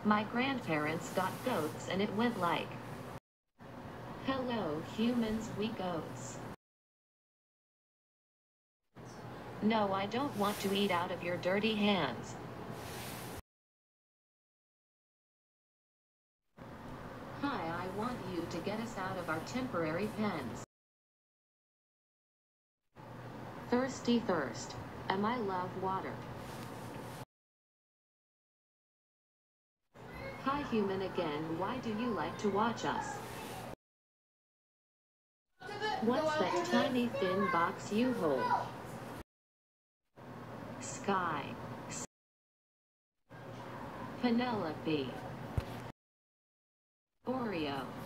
My grandparents got goats and it went like, hello humans, we goats. No, I don't want to eat out of your dirty hands. Hi, I want you to get us out of our temporary pens. Thirsty thirst. Am I love water? Hi human again, why do you like to watch us? What's that tiny thin box you hold? Sky. Penelope. Oreo.